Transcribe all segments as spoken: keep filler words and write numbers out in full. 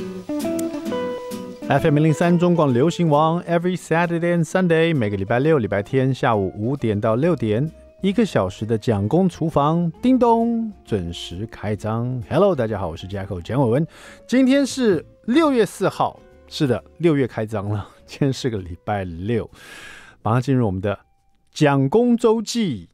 F M 零三中广流行王 ，Every Saturday and Sunday， 每个礼拜六、礼拜天下午五点到六点，一个小时的蒋公厨房，叮咚，准时开张。Hello， 大家好，我是 Jacko 蒋伟文，今天是六月四号，是的，六月开张了，今天是个礼拜六，马上进入我们的蒋公周记。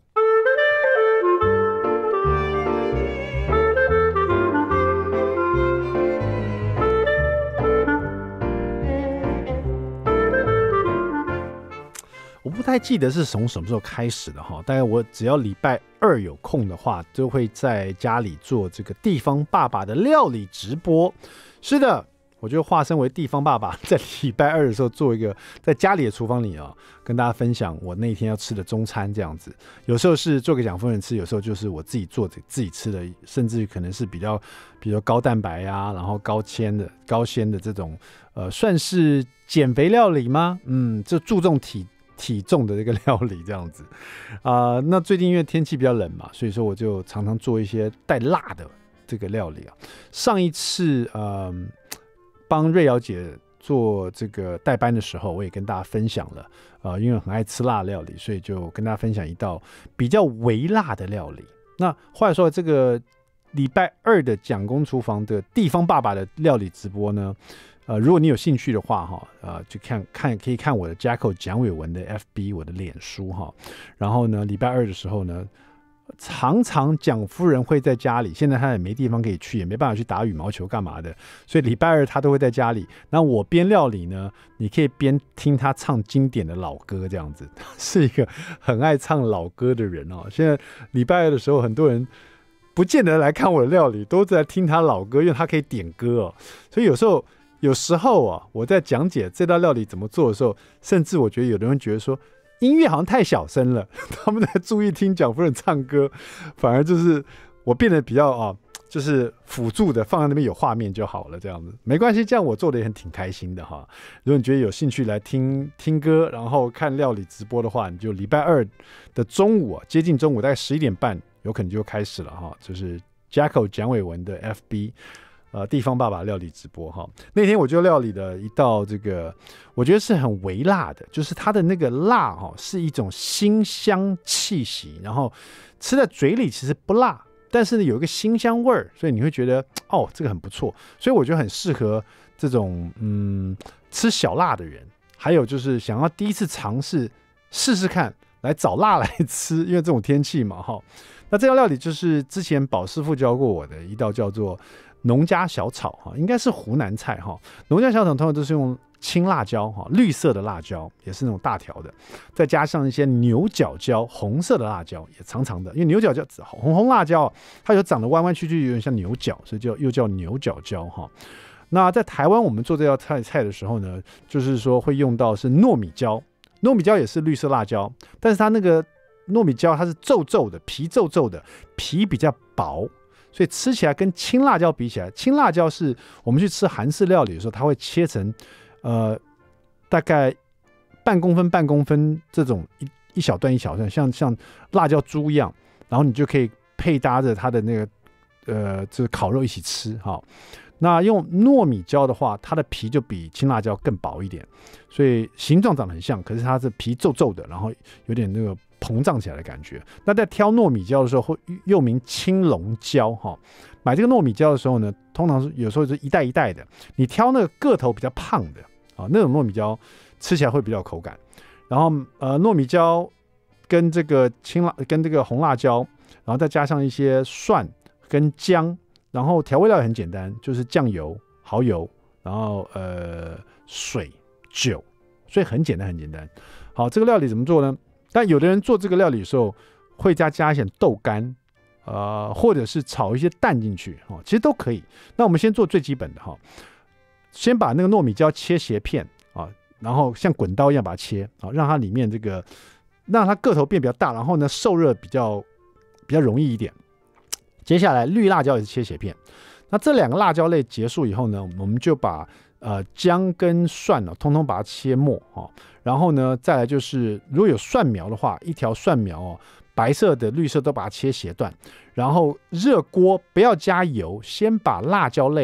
我不太记得是从什么时候开始的哈，大概我只要礼拜二有空的话，就会在家里做这个地方爸爸的料理直播。是的，我就化身为地方爸爸，在礼拜二的时候做一个在家里的厨房里啊，跟大家分享我那天要吃的中餐这样子。有时候是做给蒋夫人吃，有时候就是我自己做自己吃的，甚至可能是比较比如高蛋白啊，然后高纤的高纤的这种呃，算是减肥料理吗？嗯，就注重体。体重的这个料理这样子啊、呃，那最近因为天气比较冷嘛，所以说我就常常做一些带辣的这个料理啊。上一次呃帮瑞瑶姐做这个代班的时候，我也跟大家分享了，呃，因为很爱吃辣料理，所以就跟大家分享一道比较微辣的料理。那话又说，这个礼拜二的蒋公厨房的地方爸爸的料理直播呢？呃，如果你有兴趣的话，哈，呃，就看看可以看我的 Jacko 蒋伟文的 F B， 我的脸书哈。然后呢，礼拜二的时候呢，常常蒋夫人会在家里，现在她也没地方可以去，也没办法去打羽毛球干嘛的，所以礼拜二她都会在家里。那我边料理呢，你可以边听她唱经典的老歌，这样子，是一个很爱唱老歌的人哦。现在礼拜二的时候，很多人不见得来看我的料理，都在听她老歌，因为她可以点歌哦，所以有时候。有时候啊，我在讲解这道料理怎么做的时候，甚至我觉得有的人觉得说音乐好像太小声了，他们在注意听蒋夫人唱歌，反而就是我变得比较啊，就是辅助的放在那边有画面就好了，这样子没关系，这样我做的也很挺开心的哈。如果你觉得有兴趣来听听歌，然后看料理直播的话，你就礼拜二的中午啊，接近中午大概十一点半，有可能就开始了哈，就是 Jacko 蒋伟文的 F B。呃，地方爸爸料理直播哈，那天我就料理了一道这个，我觉得是很微辣的，就是它的那个辣哈是一种辛香气息，然后吃在嘴里其实不辣，但是呢有一个辛香味儿，所以你会觉得哦这个很不错，所以我觉得很适合这种嗯吃小辣的人，还有就是想要第一次尝试试试看来找辣来吃，因为这种天气嘛哈。那这道料理就是之前宝师傅教过我的一道叫做。农家小炒哈，应该是湖南菜哈。农家小炒通常都是用青辣椒哈，绿色的辣椒也是那种大条的，再加上一些牛角椒，红色的辣椒也长长的，因为牛角椒红红辣椒它有长得弯弯曲曲，有点像牛角，所以就又叫牛角椒哈。那在台湾我们做这道菜菜的时候呢，就是说会用到是糯米椒，糯米椒也是绿色辣椒，但是它那个糯米椒它是皱皱的，皮皱皱的，皮比较薄。所以吃起来跟青辣椒比起来，青辣椒是我们去吃韩式料理的时候，它会切成呃大概半公分半公分这种 一, 一小段一小段，像像辣椒珠一样，然后你就可以配搭着它的那个呃这个烤肉一起吃哈。那用糯米椒的话，它的皮就比青辣椒更薄一点，所以形状长得很像，可是它是皮皱皱的，然后有点那个。膨胀起来的感觉。那在挑糯米椒的时候，又名青龙椒哈。买这个糯米椒的时候呢，通常是有时候是一袋一袋的。你挑那个个头比较胖的啊，那种糯米椒吃起来会比较有口感。然后呃，糯米椒跟这个青辣跟这个红辣椒，然后再加上一些蒜跟姜，然后调味料也很简单，就是酱油、蚝油，然后呃水、酒，所以很简单很简单。好，这个料理怎么做呢？但有的人做这个料理的时候，会加加一些豆干，呃，或者是炒一些蛋进去，哦，其实都可以。那我们先做最基本的哈，先把那个糯米椒切斜片啊，然后像滚刀一样把它切啊，让它里面这个让它个头变比较大，然后呢受热比较比较容易一点。接下来绿辣椒也是切斜片。那这两个辣椒类结束以后呢，我们就把呃姜跟蒜呢、哦，通通把它切末哈、哦。然后呢，再来就是如果有蒜苗的话，一条蒜苗哦，白色的、绿色都把它切斜段。然后热锅不要加油，先把辣椒类的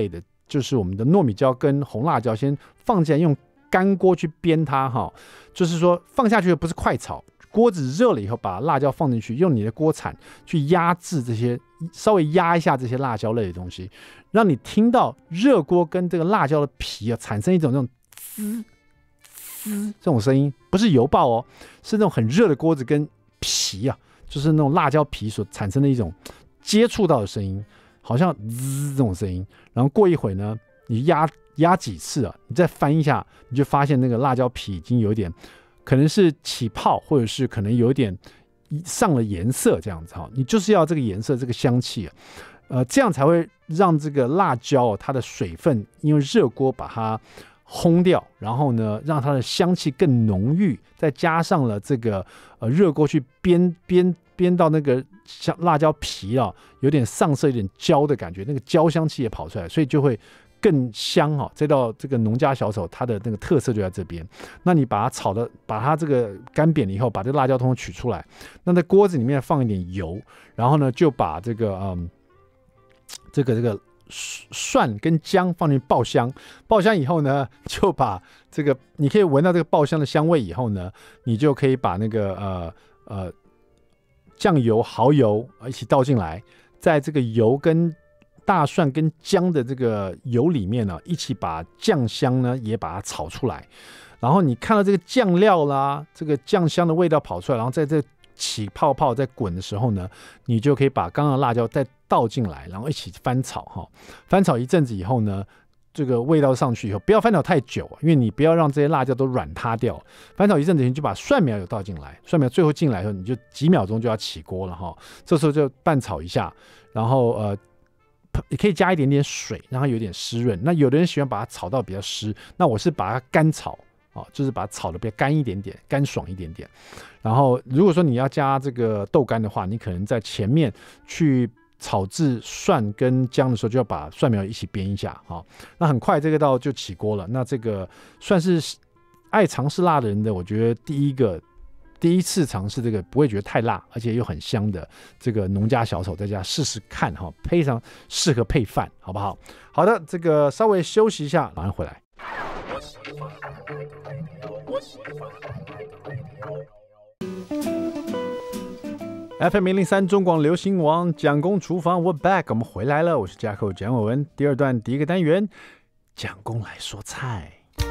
就是我们的糯米椒跟红辣椒先放进来，用干锅去煸它哈，就是说放下去的不是快炒，锅子热了以后把辣椒放进去，用你的锅铲去压制这些，稍微压一下这些辣椒类的东西，让你听到热锅跟这个辣椒的皮啊产生一种这种滋滋这种声音，不是油爆哦，是那种很热的锅子跟皮啊，就是那种辣椒皮所产生的一种接触到的声音，好像滋这种声音。然后过一会呢，你压压几次啊，你再翻一下，你就发现那个辣椒皮已经有点可能是起泡，或者是可能有点上了颜色这样子哈。你就是要这个颜色，这个香气啊，呃，这样才会让这个辣椒、啊、它的水分因为热锅把它烘掉，然后呢，让它的香气更浓郁，再加上了这个呃热锅去煸煸煸到那个像辣椒皮啊，有点上色，有点焦的感觉，那个焦香气也跑出来，所以就会更香哈、哦。这道这个农家小炒，它的那个特色就在这边。那你把它炒的，把它这个干煸了以后，把这个辣椒通通取出来，那在锅子里面放一点油，然后呢，就把这个嗯这个这个。蒜跟姜放进去爆香，爆香以后呢，就把这个你可以闻到这个爆香的香味以后呢，你就可以把那个呃呃酱油、蚝油一起倒进来，在这个油跟大蒜跟姜的这个油里面呢，一起把酱香呢也把它炒出来，然后你看到这个酱料啦，这个酱香的味道跑出来，然后在这起泡泡在滚的时候呢，你就可以把刚刚的辣椒再倒进来，然后一起翻炒哈。翻炒一阵子以后呢，这个味道上去以后，不要翻炒太久，因为你不要让这些辣椒都软塌掉。翻炒一阵子，你就把蒜苗有倒进来，蒜苗最后进来以后，你就几秒钟就要起锅了哈。这时候就拌炒一下，然后呃，也可以加一点点水，让它有点湿润。那有的人喜欢把它炒到比较湿，那我是把它干炒。哦，就是把它炒的比较干一点点，干爽一点点。然后，如果说你要加这个豆干的话，你可能在前面去炒制蒜跟姜的时候，就要把蒜苗一起煸一下。好、哦，那很快这个道就起锅了。那这个算是爱尝试辣的人的，我觉得第一个第一次尝试这个不会觉得太辣，而且又很香的这个农家小炒，在家试试看哈、哦，非常适合配饭，好不好？好的，这个稍微休息一下，马上回来。F M 零零三中广流行网蒋公厨房 We're back， 我们回来了，我是架口蒋伟文。第二段第一个单元，蒋公来说菜。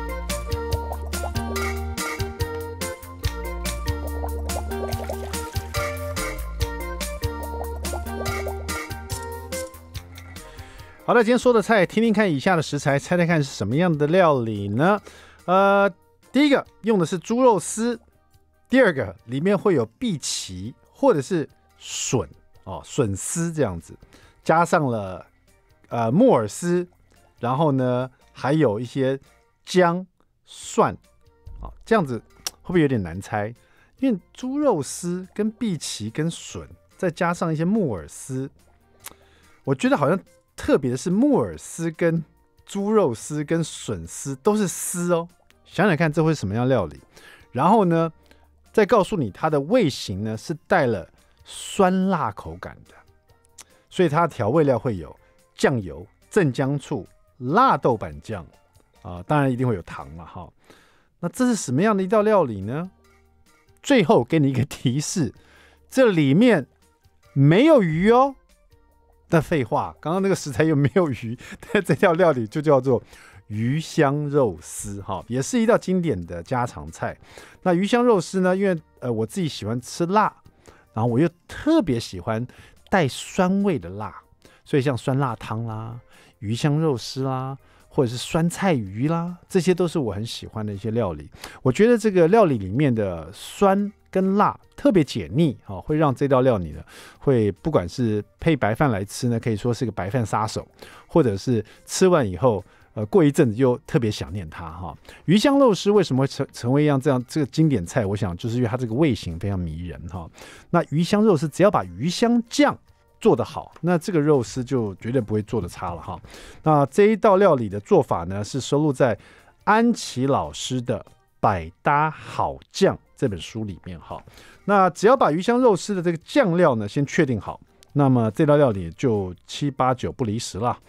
好的，今天说的菜，听听看以下的食材，猜猜看是什么样的料理呢？呃，第一个用的是猪肉丝，第二个里面会有荸荠或者是笋哦，笋丝这样子，加上了呃木耳丝，然后呢还有一些姜、蒜，哦，这样子会不会有点难猜？因为猪肉丝跟荸荠跟笋，再加上一些木耳丝，我觉得好像。特别的是木耳丝跟猪肉丝跟笋丝都是丝哦，想想看这会是什么样料理？然后呢，再告诉你它的味型呢是带了酸辣口感的，所以它的调味料会有酱油、镇江醋、辣豆瓣酱啊，当然一定会有糖了哈。那这是什么样的一道料理呢？最后给你一个提示，这里面没有鱼哦。但废话，刚刚那个食材又没有鱼，但这道料理就叫做鱼香肉丝哈，也是一道经典的家常菜。那鱼香肉丝呢，因为呃我自己喜欢吃辣，然后我又特别喜欢带酸味的辣，所以像酸辣汤啦、鱼香肉丝啦，或者是酸菜鱼啦，这些都是我很喜欢的一些料理。我觉得这个料理里面的酸跟辣特别解腻，哦，会让这道料理呢，会不管是配白饭来吃呢，可以说是个白饭杀手，或者是吃完以后，呃，过一阵子又特别想念它哈。鱼香肉丝为什么会成成为一样这样这个经典菜？我想就是因为它这个味型非常迷人哈。那鱼香肉丝只要把鱼香酱做得好，那这个肉丝就绝对不会做得差了哈。那这一道料理的做法呢，是收录在安琪老师的百搭好酱这本书里面哈。那只要把鱼香肉丝的这个酱料呢先确定好，那么这道料理就七八九不离十啦。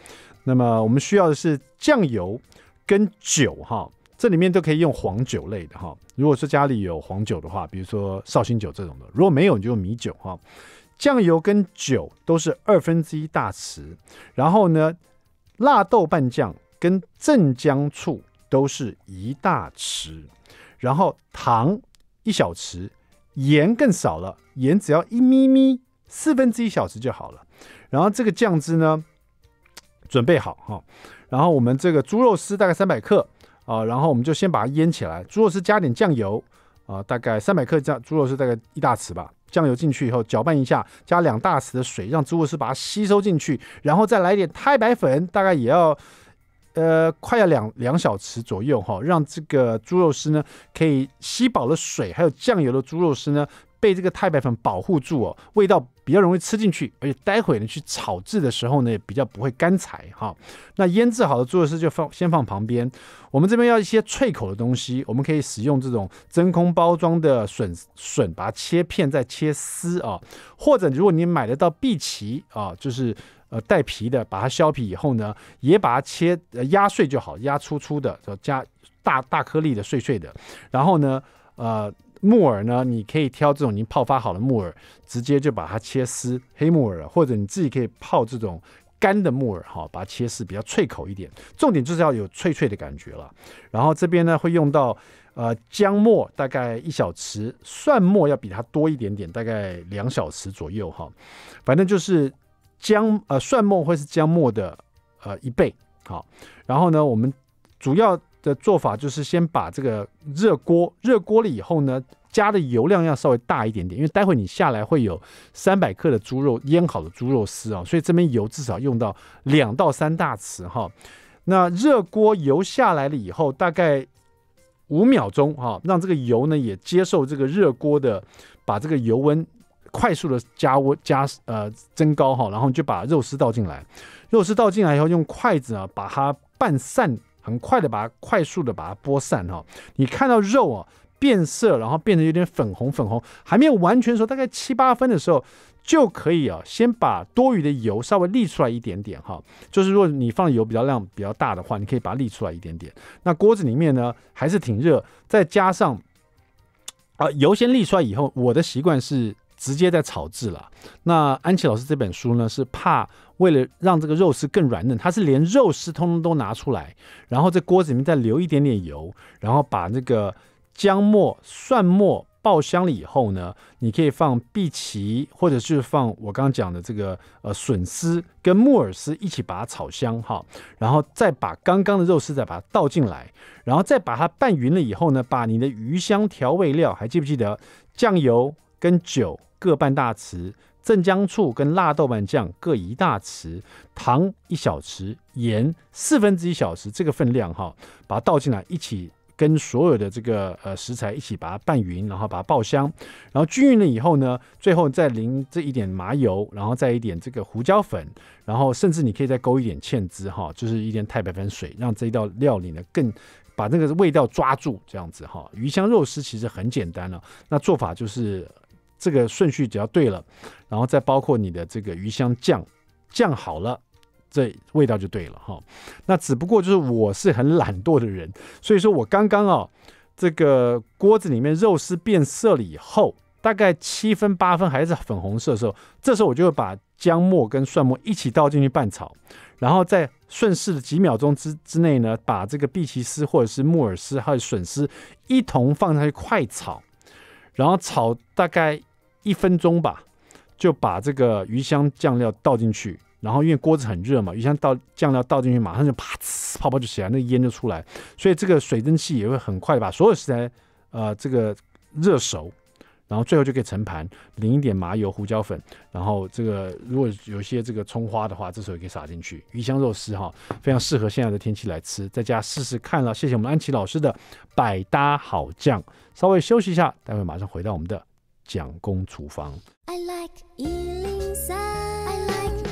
那么我们需要的是酱油跟酒哈，这里面都可以用黄酒类的哈。如果说家里有黄酒的话，比如说绍兴酒这种的，如果没有你就用米酒哈。酱油跟酒都是二分之一大匙，然后呢，辣豆瓣酱跟镇江醋都是一大匙，然后糖一小匙，盐更少了，盐只要一咪咪，四分之一小匙就好了。然后这个酱汁呢，准备好哈，然后我们这个猪肉丝大概三百克啊、呃，然后我们就先把它腌起来，猪肉丝加点酱油啊、呃，大概三百克酱猪肉丝大概一大匙吧。酱油进去以后搅拌一下，加两大匙的水，让猪肉丝把它吸收进去，然后再来一点太白粉，大概也要呃快要两两小匙左右哈，让这个猪肉丝呢可以吸饱了水，还有酱油的猪肉丝呢被这个太白粉保护住哦，味道比较容易吃进去，而且待会呢去炒制的时候呢也比较不会干柴哈。那腌制好的猪肉丝就放先放旁边。我们这边要一些脆口的东西，我们可以使用这种真空包装的笋笋，把它切片再切丝啊，或者如果你买得到碧琪啊，就是呃带皮的，把它削皮以后呢，也把它切、呃、压碎就好，压粗粗的，加大大颗粒的碎碎的，然后呢，呃。木耳呢，你可以挑这种已经泡发好的木耳，直接就把它切丝，黑木耳，或者你自己可以泡这种干的木耳，哈，把它切丝，比较脆口一点。重点就是要有脆脆的感觉了。然后这边呢会用到呃姜末大概一小匙，蒜末要比它多一点点，大概两小匙左右哈。反正就是姜呃蒜末会是姜末的呃一倍，好。然后呢，我们主要的做法就是先把这个热锅热锅了以后呢，加的油量要稍微大一点点，因为待会你下来会有三百克的猪肉腌好的猪肉丝啊、哦，所以这边油至少用到两到三大匙哈。那热锅油下来了以后，大概五秒钟哈，让这个油呢也接受这个热锅的，把这个油温快速的加温加呃增高哈，然后就把肉丝倒进来，肉丝倒进来以后用筷子啊把它拌散。很快的把它快速的把它拨散哈，你看到肉啊变色，然后变得有点粉红粉红，还没有完全熟，大概七八分的时候就可以啊，先把多余的油稍微沥出来一点点哈。就是如果你放的油比较量比较大的话，你可以把它沥出来一点点。那锅子里面呢还是挺热，再加上啊、呃、油先沥出来以后，我的习惯是直接在炒制了。那安琪老师这本书呢是怕。为了让这个肉丝更软嫩，它是连肉丝通通都拿出来，然后在锅子里面再留一点点油，然后把那个姜末、蒜末爆香了以后呢，你可以放碧琪，或者是放我刚刚讲的这个呃笋丝跟木耳丝一起把它炒香哈，然后再把刚刚的肉丝再把它倒进来，然后再把它拌匀了以后呢，把你的鱼香调味料还记不记得酱油跟酒各半大匙。镇江醋跟辣豆瓣酱各一大匙，糖一小匙，盐四分之一小匙，这个分量哈，把它倒进来，一起跟所有的这个呃食材一起把它拌匀，然后把它爆香，然后均匀了以后呢，最后再淋这一点麻油，然后再一点这个胡椒粉，然后甚至你可以再勾一点芡汁哈，就是一点太白粉水，让这一道料理呢更把那个味道抓住，这样子哈。鱼香肉丝其实很简单了，那做法就是。这个顺序只要对了，然后再包括你的这个鱼香酱酱好了，这味道就对了哈。那只不过就是我是很懒惰的人，所以说我刚刚啊，这个锅子里面肉丝变色了以后，大概七分八分还是粉红色的时候，这时候我就会把姜末跟蒜末一起倒进去拌炒，然后在顺势的几秒钟之之内呢，把这个碧琪丝或者是木耳丝还有笋丝一同放下去快炒。然后炒大概一分钟吧，就把这个鱼香酱料倒进去。然后因为锅子很热嘛，鱼香倒酱料倒进去，马上就啪呲泡泡就起来，那个烟就出来，所以这个水蒸气也会很快把所有食材呃这个热熟。然后最后就可以盛盘，淋一点麻油、胡椒粉，然后这个如果有一些这个葱花的话，这时候也可以撒进去。鱼香肉丝哈，非常适合现在的天气来吃，在家试试看了。谢谢我们安琪老师的百搭好酱。稍微休息一下，待会马上回到我们的蒋公厨房。I like 一零三 I like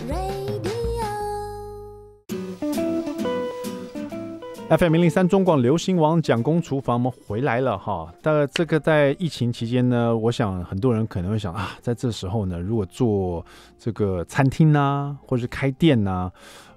radio。F M 零零三中广流行网蒋公厨房，我们回来了哈。但这个在疫情期间呢，我想很多人可能会想啊，在这时候呢，如果做这个餐厅啊，或者是开店啊，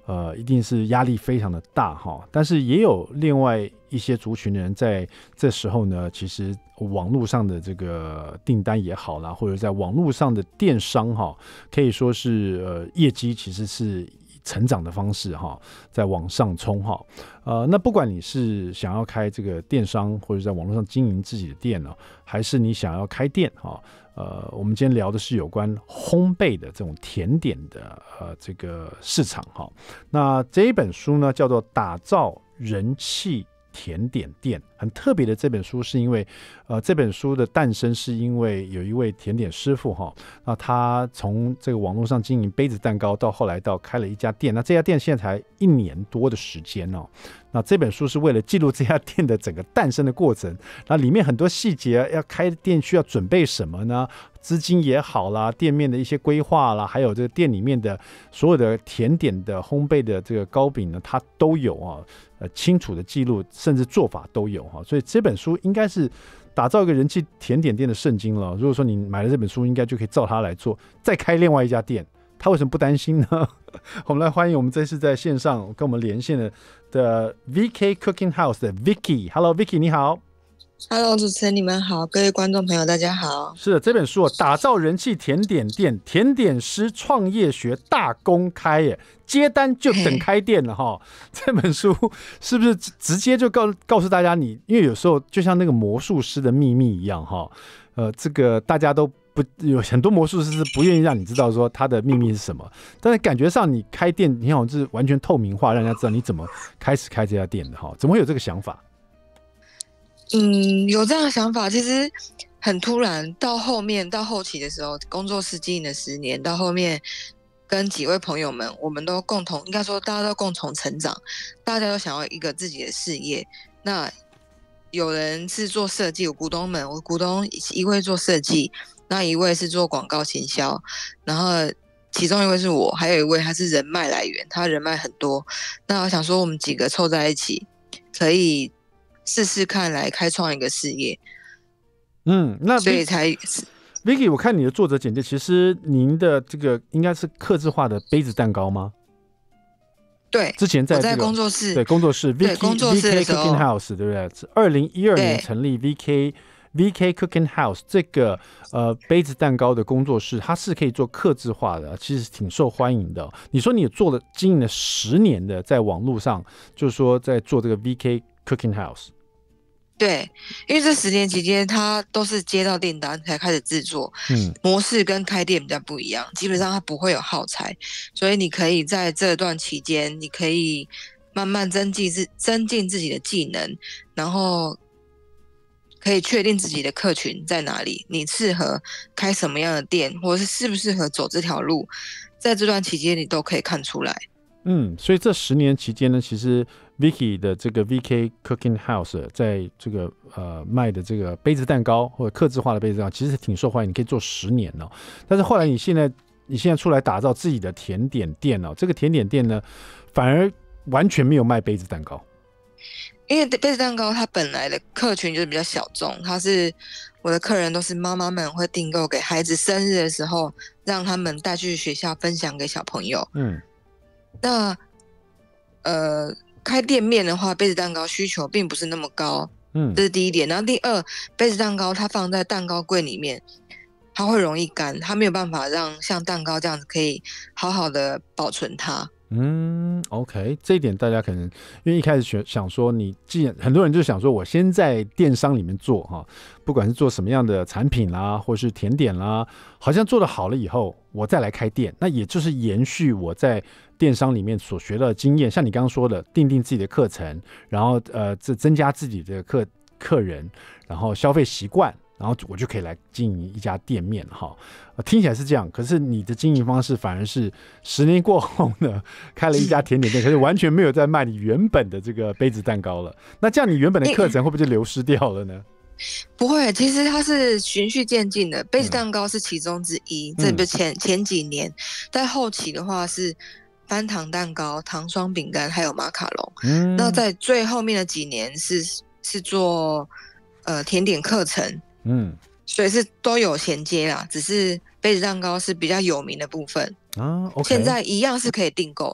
呃，一定是压力非常的大哈。但是也有另外一些族群的人在这时候呢，其实网络上的这个订单也好啦，或者在网络上的电商哈，可以说是呃业绩其实是成长的方式哈，在往上冲哈。呃，那不管你是想要开这个电商，或者在网络上经营自己的店呢，还是你想要开店哈。呃，我们今天聊的是有关烘焙的这种甜点的呃这个市场哈。那这一本书呢，叫做《打造人气甜点店》，很特别的这本书是因为，呃，这本书的诞生是因为有一位甜点师傅哈，那他从这个网络上经营杯子蛋糕，到后来到开了一家店，那这家店现在才一年多的时间哦。那这本书是为了记录这家店的整个诞生的过程，那里面很多细节，要开店需要准备什么呢？资金也好啦，店面的一些规划啦，还有这个店里面的所有的甜点的烘焙的这个糕饼呢，它都有啊，呃，清楚的记录，甚至做法都有哈。所以这本书应该是打造一个人气甜点店的圣经了。如果说你买了这本书，应该就可以照它来做，再开另外一家店。他为什么不担心呢？我们来欢迎我们这次在线上跟我们连线的的 V K Cooking House 的 Vicky。Hello Vicky， 你好。 Hello， 主持人你们好，各位观众朋友大家好。 是的，这本书打造人气甜点店，甜点师创业学大公开耶，接单就等开店了哈。这本书是不是直接就告告诉大家你，因为有时候就像那个魔术师的秘密一样哈，呃，这个大家都不有很多魔术师是不愿意让你知道说他的秘密是什么，但是感觉上你开店，你好像是完全透明化，让人家知道你怎么开始开这家店的哈，怎么会有这个想法？ 嗯，有这样的想法，其实很突然。到后面到后期的时候，工作室经营了十年，到后面跟几位朋友们，我们都共同，应该说大家都共同成长，大家都想要一个自己的事业。那有人是做设计，我股东们，我股东一位做设计，那一位是做广告行销，然后其中一位是我，还有一位他是人脉来源，他人脉很多。那我想说，我们几个凑在一起，可以试试看来开创一个事业。 嗯，那所以才 Vicky， 我看你的作者简介，其实您的这个应该是客制化的杯子蛋糕吗？ 对， 之前在、这个、 我在工作室， 对工作室 Vicky, 对工作室的时候 V K Cooking House 对不对？二零一二年成立 V K V K Cooking House 这个呃杯子蛋糕的工作室，它是可以做客制化的，其实挺受欢迎的、哦。你说你也做了经营了十年的，在网络上就是说在做这个 V K Cooking House。 对，因为这十年期间，他都是接到订单才开始制作，嗯，模式跟开店比较不一样，基本上它不会有耗材，所以你可以在这段期间，你可以慢慢增进自增进自己的技能，然后可以确定自己的客群在哪里，你适合开什么样的店，或者是适不适合走这条路，在这段期间你都可以看出来。 嗯，所以这十年期间呢，其实 Vicky 的这个 V K Cooking House 在这个呃卖的这个杯子蛋糕或者客制化的杯子蛋糕，其实挺受欢迎，你可以做十年哦。但是后来你现在你现在出来打造自己的甜点店哦，这个甜点店呢，反而完全没有卖杯子蛋糕。 因为杯子蛋糕它本来的客群就是比较小众，它是我的客人都是妈妈们会订购给孩子生日的时候，让他们带去学校分享给小朋友。嗯。那呃，开店面的话，杯子蛋糕需求并不是那么高，嗯，这是第一点。然后第二，杯子蛋糕它放在蛋糕柜里面，它会容易干，它没有办法让像蛋糕这样子可以好好的保存它。 嗯 ，OK， 这一点大家可能因为一开始想说，你既然很多人就想说，我先在电商里面做哈，不管是做什么样的产品啦，或是甜点啦，好像做得好了以后，我再来开店，那也就是延续我在电商里面所学到的经验，像你刚刚说的，定定自己的课程，然后呃，增加自己的客客人，然后消费习惯。然后我就可以来经营一家店面哈、呃，听起来是这样，可是你的经营方式反而是十年过后呢，开了一家甜点店，可是完全没有在卖你原本的这个杯子蛋糕了。那这样你原本的课程会不会就流失掉了呢？ 不会，其实它是循序渐进的，杯子蛋糕是其中之一。嗯、这不前前几年，在后期的话是翻糖蛋糕、糖霜饼干还有马卡龙。嗯，那在最后面的几年是是做呃甜点课程。嗯，所以是都有衔接啦，只是杯子蛋糕是比较有名的部分啊。Okay. 现在一样是可以订购，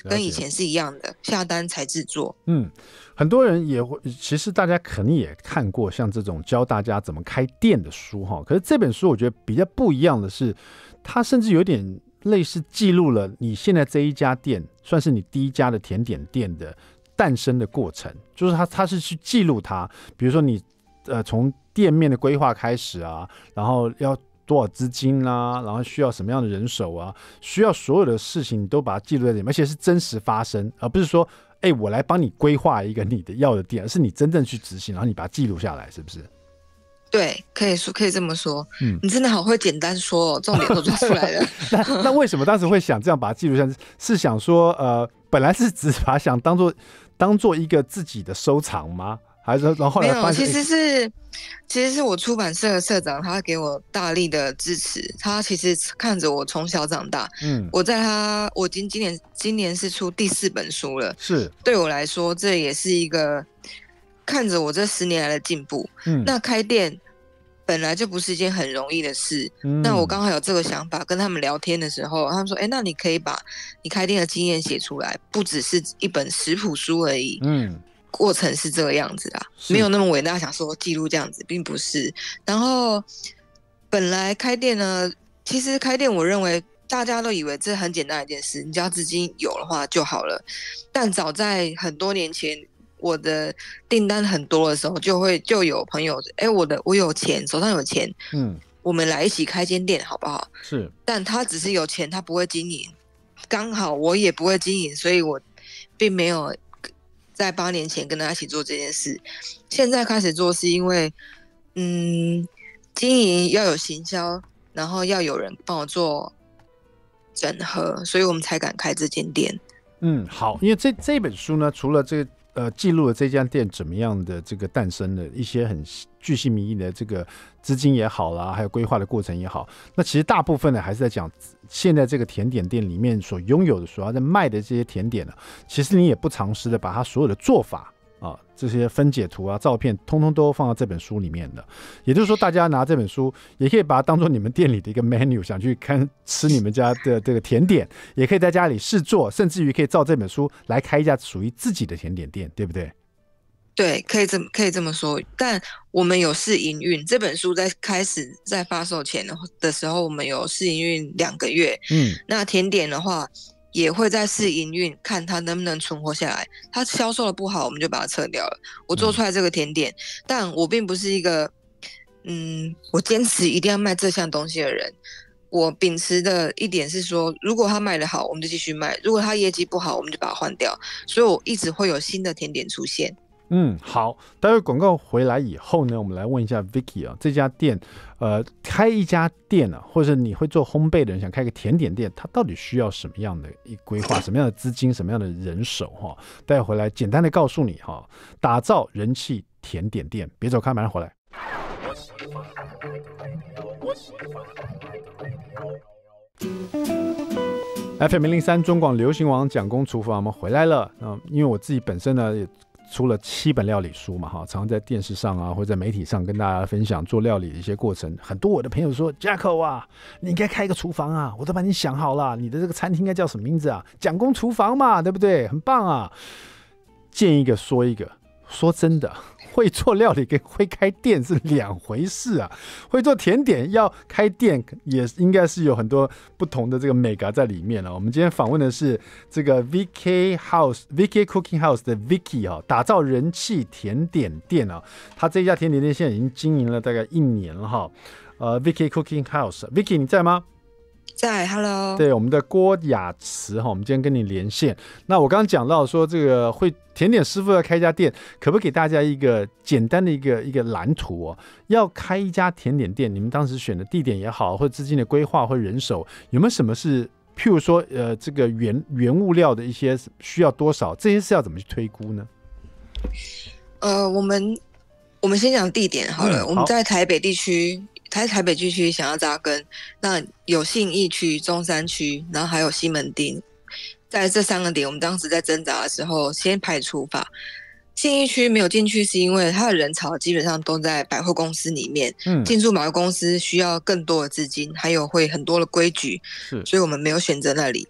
跟以前是一样的，下单才制作。 嗯，很多人也会，其实大家肯定也看过像这种教大家怎么开店的书哈。可是这本书我觉得比较不一样的是，它甚至有点类似记录了你现在这一家店，算是你第一家的甜点店的诞生的过程，就是它它是去记录它，比如说你呃从店面的规划开始啊，然后要多少资金啦、啊，然后需要什么样的人手啊，需要所有的事情你都把它记录在里面，而且是真实发生，而不是说哎我来帮你规划一个你的要的店，而是你真正去执行，然后你把它记录下来，是不是？ 对，可以说可以这么说。嗯，你真的好会简单说、哦，重点都抓出来了。 那那为什么当时会想这样把它记录下来？是想说呃，本来是只把它想当做当做一个自己的收藏吗？还是然后后来发现没有，其实是其实是我出版社的社长，他给我大力的支持。他其实看着我从小长大，嗯，我在他我今今年今年是出第四本书了， 是对我来说这也是一个看着我这十年来的进步。嗯，那开店本来就不是一件很容易的事。嗯，那我刚好有这个想法，跟他们聊天的时候，他们说：“哎，那你可以把你开店的经验写出来，不只是一本食谱书而已。”嗯。过程是这个样子啊，没有那么伟大，想说记录这样子，并不是。然后本来开店呢，其实开店我认为大家都以为这很简单的一件事，你只要资金有的话就好了。但早在很多年前，我的订单很多的时候，就会就有朋友，哎，我的我有钱，手上有钱，嗯，我们来一起开间店好不好？ 是， 但他只是有钱，他不会经营，刚好我也不会经营，所以我并没有在八年前跟他一起做这件事。现在开始做是因为嗯，经营要有行销，然后要有人帮我做整合，所以我们才敢开这间店。 嗯，好，因为这这本书呢，除了这个呃记录了这家店怎么样的这个诞生的一些很巨细靡遗的这个资金也好啦，还有规划的过程也好，那其实大部分呢还是在讲现在这个甜点店里面所拥有的、所要在卖的这些甜点呢，其实你也不藏私的把它所有的做法啊，这些分解图啊、照片，通通都放到这本书里面的。也就是说，大家拿这本书，也可以把它当做你们店里的一个 menu， 想去看吃你们家的这个甜点，也可以在家里试做，甚至于可以照这本书来开一家属于自己的甜点店，对不对？ 对，可以这么可以这么说。但我们有试营运，这本书在开始在发售前的时候，我们有试营运两个月。嗯，那甜点的话，也会在试营运，看它能不能存活下来。它销售的不好，我们就把它撤掉了。我做出来这个甜点，嗯、但我并不是一个，嗯，我坚持一定要卖这项东西的人。我秉持的一点是说，如果它卖得好，我们就继续卖；如果它业绩不好，我们就把它换掉。所以我一直会有新的甜点出现。 嗯，好，待会广告回来以后呢，我们来问一下 Vicky 啊，这家店，呃，开一家店啊，或者你会做烘焙的人想开个甜点店，它到底需要什么样的一规划，什么样的资金，什么样的人手哈？待会回来简单的告诉你哈，打造人气甜点店，别走开，马上回来。F M 零零三中广流行网蒋公厨房，我们回来了。嗯，因为我自己本身呢也出了七本料理书嘛，哈，常常在电视上啊，或者在媒体上跟大家分享做料理的一些过程。很多我的朋友说 ，Jacko 啊，你应该开一个厨房啊，我都把你想好了，你的这个餐厅应该叫什么名字啊？蒋公厨房嘛，对不对？很棒啊！见一个说一个，说真的。会做料理跟会开店是两回事啊！会做甜点要开店也应该是有很多不同的这个美感在里面了。我们今天访问的是这个 V K House、V K Cooking House 的 Vicky 啊，打造人气甜点店啊。他这家甜点店现在已经经营了大概一年了哈。呃 ，V K Cooking House，Vicky 你在吗？ 在 ，Hello。 对，我们的郭雅慈哈，我们今天跟你连线。那我刚刚讲到说，这个会甜点师傅要开一家店，可不可以给大家一个简单的一个一个蓝图哦？要开一家甜点店，你们当时选的地点也好，或资金的规划或人手，有没有什么是，譬如说，呃，这个原原物料的一些需要多少，这些是要怎么去推估呢？ 呃，我们我们先讲地点好了，嗯、好我们在台北地区。在台北地区想要扎根，那有信义区、中山区，然后还有西门町，在这三个点，我们当时在挣扎的时候，先排除法。信义区没有进去，是因为它的人潮基本上都在百货公司里面，嗯，进驻百货公司需要更多的资金，还有会很多的规矩，所以我们没有选择那里。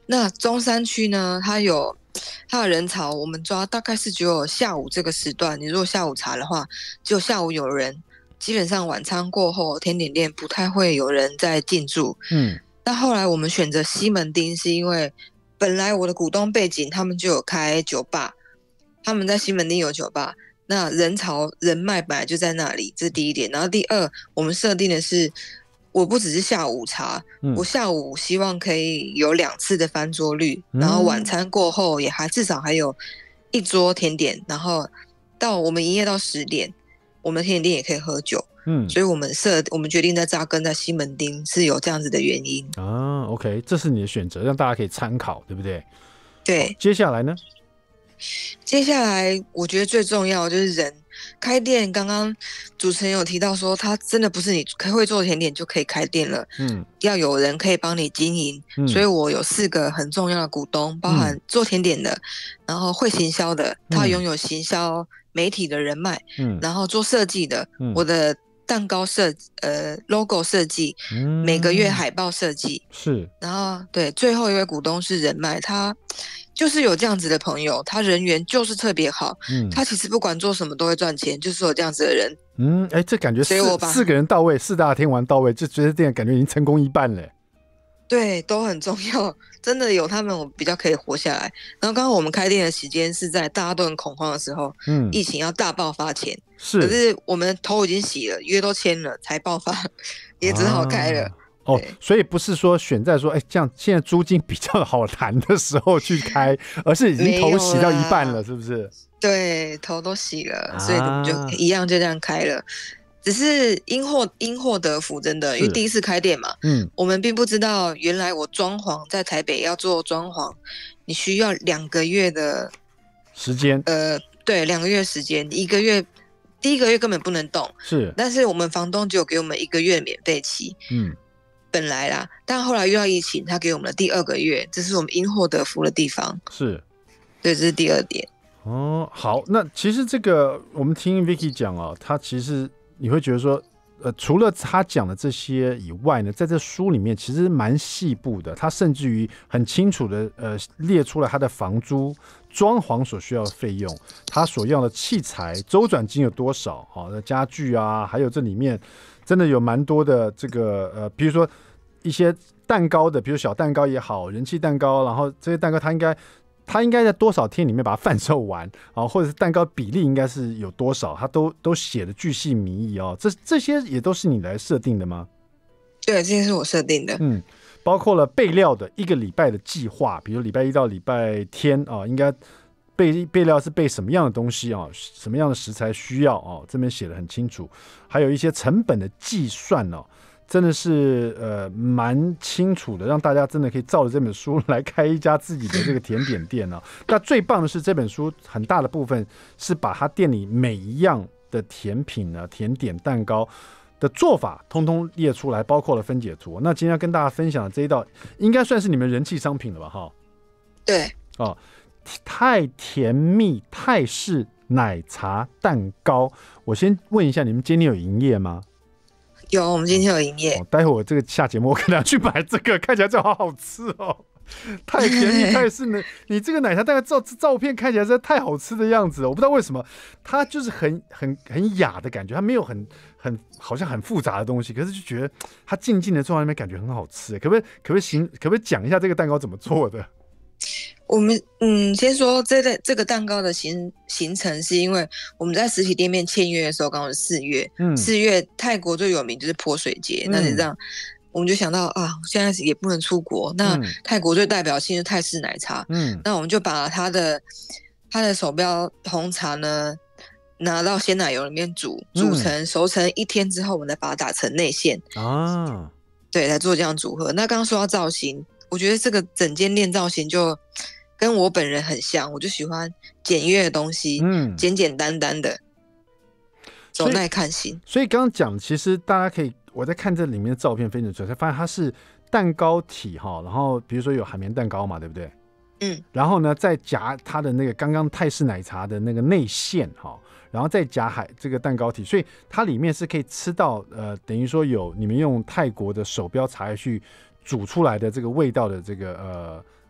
那中山区呢，它有它的人潮，我们抓大概是只有下午这个时段。你如果下午茶的话，只有下午有人，基本上晚餐过后，甜点店不太会有人在进驻。 嗯， 那后来我们选择西门町，是因为本来我的股东背景，他们就有开酒吧，他们在西门町有酒吧，那人潮人脉本来就在那里，这是第一点。然后第二，我们设定的是，我不只是下午茶， 嗯我下午希望可以有两次的翻桌率， 嗯然后晚餐过后也还至少还有一桌甜点，然后到我们营业到十点，我们甜点店也可以喝酒。 嗯， 所以我们设我们决定在扎根在西门町是有这样子的原因。 啊 ，OK， 这是你的选择，让大家可以参考，对不对？ 对， 接下来呢？ 接下来我觉得最重要的就是人。开店，刚刚主持人有提到说，他真的不是你会做甜点就可以开店了， 嗯， 要有人可以帮你经营。 嗯所以我有四个很重要的股东，包含做甜点的，然后会行销的，他拥有行销媒体的人脉， 嗯， 然后做设计的， 嗯我的蛋糕设呃 logo 设计， 嗯每个月海报设计， 是， 然后对，最后一位股东是人脉，他就是有这样子的朋友，他人缘就是特别好， 嗯， 他其实不管做什么都会赚钱，就是有这样子的人。 嗯，哎，这感觉四所以我把四个人到位，四大天王到位，这觉得这样感觉已经成功一半了。 对，都很重要，真的有他们，我比较可以活下来。然后刚刚我们开店的时间是在大家都很恐慌的时候， 嗯， 疫情要大爆发前， 是， 可是我们头已经洗了，约都签了，才爆发，也只好开了。 啊哦，所以不是说选在说，哎，这样现在租金比较好谈的时候去开，而是已经头洗到一半了，是不是？ 对，头都洗了， 啊、 所以我们就一样就这样开了。只是因祸因祸得福，真的，因为第一次开店嘛，嗯，我们并不知道原来我装潢在台北要做装潢，你需要两个月的时间， 呃，对，两个月时间，一个月。第一个月根本不能动， 是， 但是我们房东只有给我们一个月免费期，嗯，本来啦，但后来遇到疫情，他给我们了第二个月，这是我们因祸得福的地方， 是， 对，这是第二点。 哦，好，那其实这个我们听 Vicky 讲哦，他其实你会觉得说，呃，除了他讲的这些以外呢，在这书里面其实蛮细部的，他甚至于很清楚的呃列出了他的房租、装潢所需要的费用，他所要的器材周转金有多少啊？那家具啊，还有这里面真的有蛮多的这个呃，比如说一些蛋糕的，比如小蛋糕也好，人气蛋糕，然后这些蛋糕它应该它应该在多少天里面把它贩售完啊，或者是蛋糕比例应该是有多少，它都都写的巨细靡遗哦。这这些也都是你来设定的吗？ 对，这些是我设定的。 嗯。包括了备料的一个礼拜的计划，比如礼拜一到礼拜天啊，应该备备料是备什么样的东西啊？什么样的食材需要啊？这边写得很清楚，还有一些成本的计算哦，真的是呃蛮清楚的，让大家真的可以照着这本书来开一家自己的这个甜点店啊。那最棒的是这本书很大的部分是把他店里每一样的甜品呢、甜点、蛋糕的做法通通列出来，包括了分解图。那今天要跟大家分享的这一道，应该算是你们人气商品了吧？哈， 对， 哦，太甜蜜泰式奶茶蛋糕。我先问一下，你们今天有营业吗？ 有，我们今天有营业。 哦，待会我这个下节目，我可能要去买这个，看起来就好好吃哦。太甜蜜泰式呢，你这个奶茶大概照照片看起来真的太好吃的样子了，我不知道为什么，它就是很很很雅的感觉，它没有很很好像很复杂的东西，可是就觉得它静静的坐在那边，感觉很好吃。可不可以可不可以行可不可以讲一下这个蛋糕怎么做的？ 我们嗯，先说这个这个蛋糕的行行程，是因为我们在实体店面签约的时候，刚好是四月，嗯，四月泰国最有名就是泼水节，嗯、那是这样。我们就想到啊，现在也不能出国，那泰国最代表性是泰式奶茶，嗯，那我们就把它的它的手标红茶呢拿到鲜奶油里面煮，煮成熟成一天之后，我们再把它打成内馅啊，对，来做这样组合。那刚刚说到造型，我觉得这个整间店造型就跟我本人很像，我就喜欢简约的东西，嗯，简简单单的，走耐看型。 所以刚刚讲，其实大家可以。我在看这里面的照片，非常准，才发现它是蛋糕体哈，然后比如说有海绵蛋糕嘛，对不对？嗯，然后呢，再夹它的那个刚刚泰式奶茶的那个内馅哈，然后再夹海这个蛋糕体，所以它里面是可以吃到呃，等于说有你们用泰国的手标茶去煮出来的这个味道的这个呃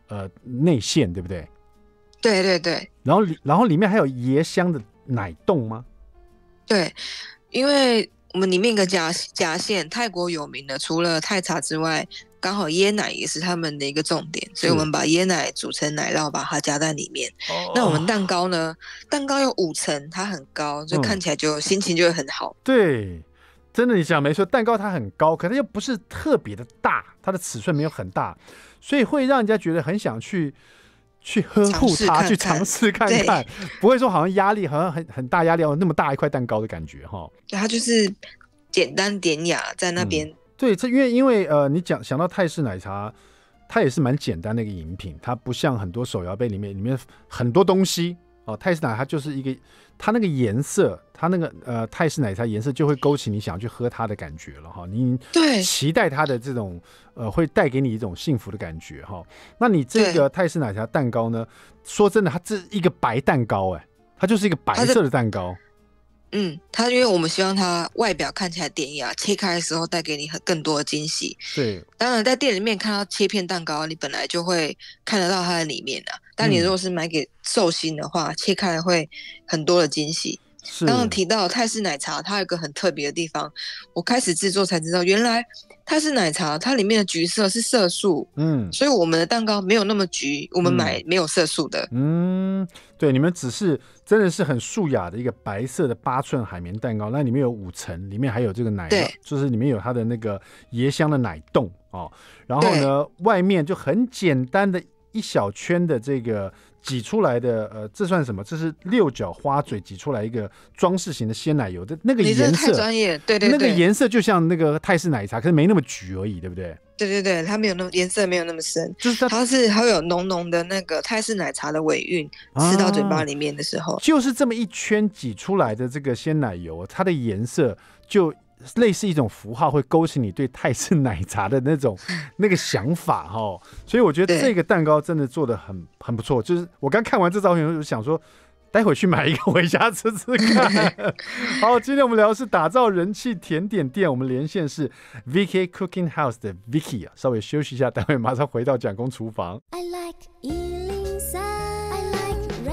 呃内馅，对不对？ 对对对。 然后然后里面还有椰香的奶冻吗？ 对，因为我们里面一个夹夹馅，泰国有名的，除了泰茶之外，刚好椰奶也是他们的一个重点，所以我们把椰奶煮成奶酪，把它加在里面。哦、那我们蛋糕呢？蛋糕有五层，它很高，就看起来就、嗯、心情就会很好。 对，真的你讲没错，蛋糕它很高，可是又不是特别的大，它的尺寸没有很大，所以会让人家觉得很想去去呵护它，看看去尝试看看，不会说好像压力好像很很大压力，那么大一块蛋糕的感觉哈。 对，它就是简单典雅在那边。嗯对，这因为因为呃，你讲想到泰式奶茶，它也是蛮简单的一个饮品，它不像很多手摇杯里面里面很多东西哦。泰式奶茶就是一个，它那个颜色，它那个呃泰式奶茶颜色就会勾起你想要去喝它的感觉了哈。你期待它的这种呃会带给你一种幸福的感觉哈。那你这个泰式奶茶蛋糕呢？说真的，它这一个白蛋糕哎、欸，它就是一个白色的蛋糕。 嗯，它因为我们希望它外表看起来典雅，切开的时候带给你很更多的惊喜。 对， 当然在店里面看到切片蛋糕，你本来就会看得到它的里面的、啊。但你如果是买给寿星的话，嗯、切开会很多的惊喜。刚刚提到泰式奶茶，它有一个很特别的地方，我开始制作才知道，原来泰式奶茶它里面的橘色是色素，嗯，所以我们的蛋糕没有那么橘，我们买没有色素的。 嗯，对，你们只是真的是很素雅的一个白色的八寸海绵蛋糕，那里面有五层，里面还有这个奶，就是里面有它的那个椰香的奶冻哦，然后呢，外面就很简单的一小圈的这个。挤出来的，呃，这算什么？这是六角花嘴挤出来一个装饰型的鲜奶油的那个颜色， 你太专业，对对对， 那个颜色就像那个泰式奶茶，可是没那么橘而已，对不对？ 对对对，它没有那么颜色没有那么深， 就是它， 它是还有浓浓的那个泰式奶茶的尾韵，啊、吃到嘴巴里面的时候， 就是这么一圈挤出来的这个鲜奶油，它的颜色就。类似一种符号，会勾起你对泰式奶茶的那种那个想法哈、哦，所以我觉得这个蛋糕真的做得很很不错。就是我刚看完这照片，我就想说，待会去买一个回家吃吃看。好，今天我们聊的是打造人气甜点店，我们连线是 V K Cooking House 的 Vicky 啊，稍微休息一下，待会马上回到蒋公厨房。I like 一零三 I like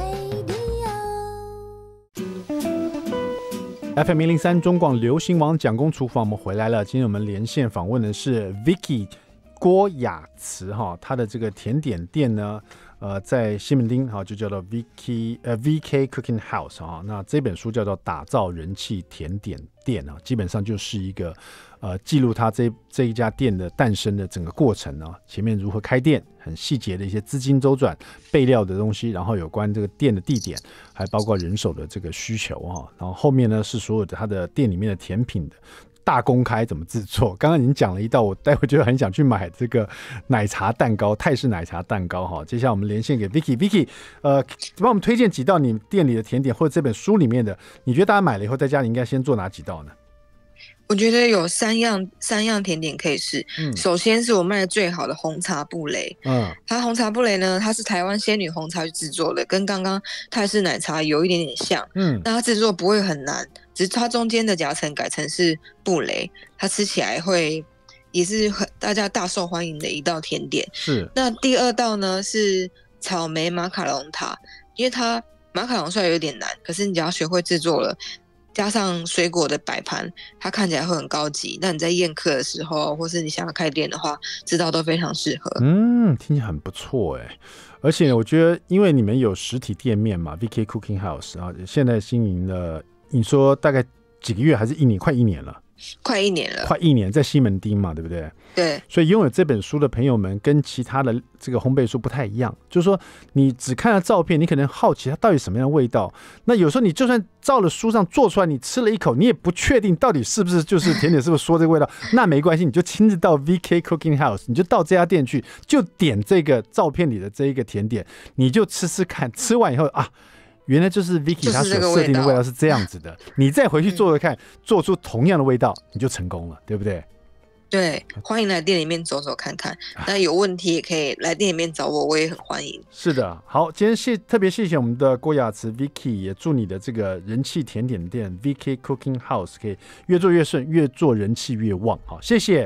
radio。F M 一零三中广流行网蒋公厨房，我们回来了。今天我们连线访问的是 Vicky 郭雅慈哈，她的这个甜点店呢，呃，在西门町哈，就叫做 Vicky 呃 V K Cooking House 哈。那这本书叫做《打造人气甜点店》啊，基本上就是一个呃记录它这这一家店的诞生的整个过程啊，前面如何开店，很细节的一些资金周转、备料的东西，然后有关这个店的地点，还包括人手的这个需求啊。然后后面呢是所有的它的店里面的甜品的大公开怎么制作。刚刚已经讲了一道，我待会就很想去买这个奶茶蛋糕，泰式奶茶蛋糕哈。接下来我们连线给 Vicky，Vicky， 呃，帮我们推荐几道你店里的甜点，或者这本书里面的，你觉得大家买了以后在家里应该先做哪几道呢？ 我觉得有三样三样甜点可以试。嗯，首先是我卖的最好的红茶布雷。嗯，它红茶布雷呢，它是台湾仙女红茶去制作的，跟刚刚泰式奶茶有一点点像。嗯，那它制作不会很难，只是它中间的夹层改成是布雷，它吃起来会也是很大家大受欢迎的一道甜点。 是。 那第二道呢是草莓马卡龙塔，因为它马卡龙虽然有点难，可是你只要学会制作了。加上水果的摆盘，它看起来会很高级。那你在宴客的时候，或是你想要开店的话，这道都非常适合。 嗯，听起来很不错哎。而且我觉得，因为你们有实体店面嘛 ，V K Cooking House 啊，现在经营了，你说大概几个月，还是一年？快一年了。 快一年了， 快一年，在西门町嘛，对不对？ 对。 所以拥有这本书的朋友们，跟其他的这个烘焙书不太一样，就是说你只看了照片，你可能好奇它到底什么样的味道。那有时候你就算照了书上做出来，你吃了一口，你也不确定到底是不是就是甜点，是不是说这个味道？那没关系，你就亲自到 V K Cooking House， 你就到这家店去，就点这个照片里的这一个甜点，你就吃吃看，吃完以后啊。原来就是 Vicky 他所设定的味道是这样子的，你再回去做做看，做出同样的味道，你就成功了，对不对？ 对，欢迎来店里面走走看看。那有问题也可以来店里面找我，我也很欢迎。 是的，好，今天谢特别谢谢我们的郭雅慈 Vicky， 也祝你的这个人气甜点店 V K Cooking House 可以越做越顺，越做人气越旺。好，谢谢。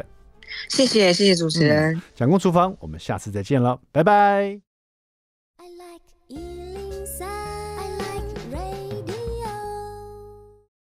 谢谢谢谢主持人。 蒋公厨房，我们下次再见了，拜拜。